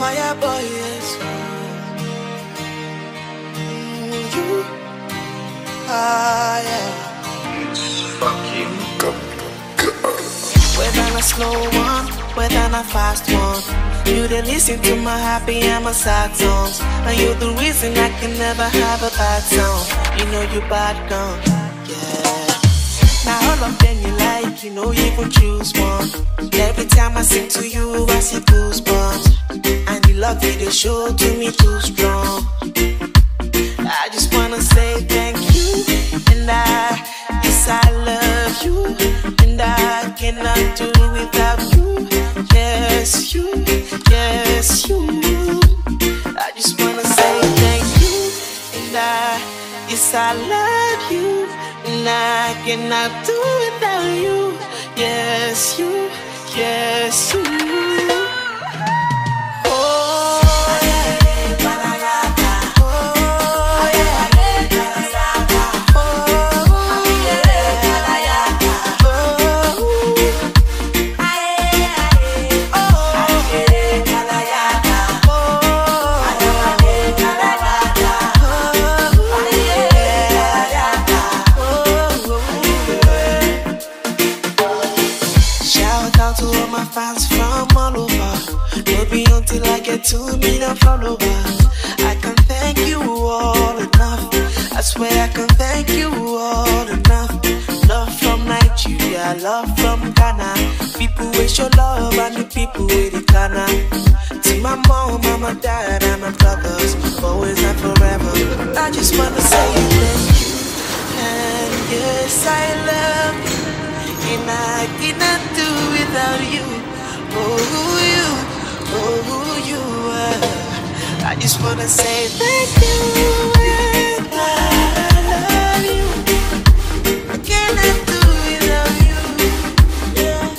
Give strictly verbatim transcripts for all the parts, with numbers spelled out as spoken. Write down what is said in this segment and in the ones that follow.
Fireboy, yes. Mm, you, ah, yeah. It's fucking Whether a slow one, whether a fast one, you dey listen to my happy and my sad songs, and you're the reason I can never have a bad song. You know you bad gun, yeah. Now all of them you like, you know you can choose one. Every time I sing to you, I see goosebumps, and the love you dey show to me too strong. I just wanna say thank you, and I, yes I love you, and I cannot do without you. Yes you, yes you. I just wanna say thank you, and I, yes I love you, and I cannot do without you. Yes you, yes you. Fans from all over, maybe until I get two million followers. I can thank you all enough. I swear I can thank you all enough. Love from Nigeria, love from Ghana. People with your love and the people with the Ghana. To my mom, and my dad, and my brothers, always and forever. I just wanna say thank you, and yes I love you, and I cannot do without you. Oh, who you, oh, who you are. I just wanna say thank you, and I love you. I cannot do without you. Yeah.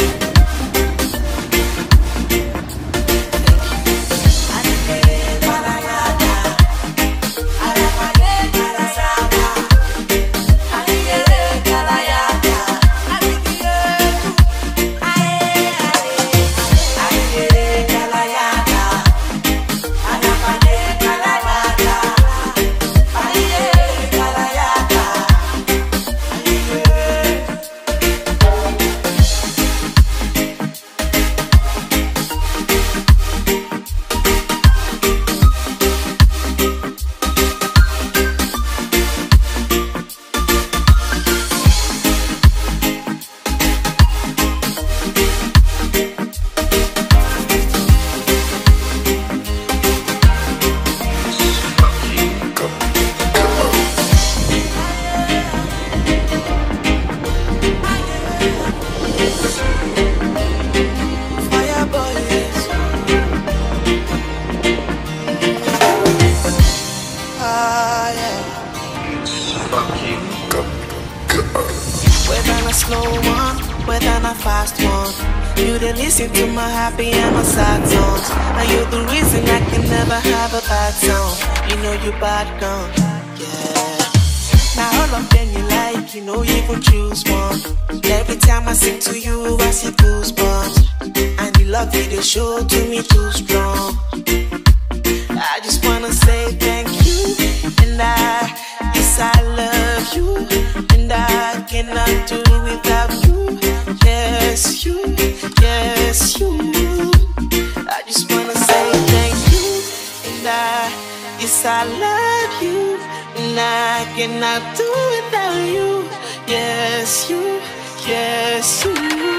Whether a slow one, whether a fast one, you dey listen to my happy and my sad songs, and you're the reason I can never have a bad song. You know you bad gun, yeah. Now all of them you like, you know you can choose one. Every time I sing to you, I see goosebumps, and the love you dey show to me too strong. I just wanna say thank you, and I, yes I love you, and I cannot do without you. Yes you, yes you. I just wanna say thank you, and I, yes I love you, and I cannot do without you. Yes you, yes you.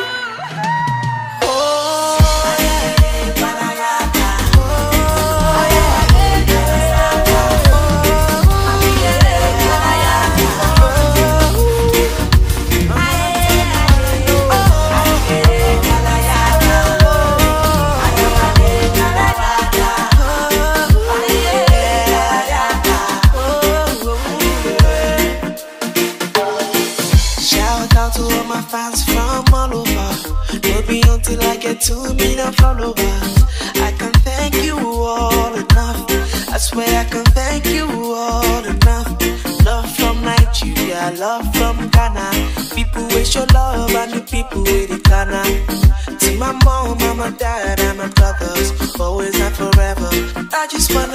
Fans from all over, maybe until I get two million followers. I can thank you all enough. I swear I can thank you all enough. Love from Nigeria, love from Ghana. People with your love and the people with the Ghana. To my mom, and my dad, and my brothers, always I just wanna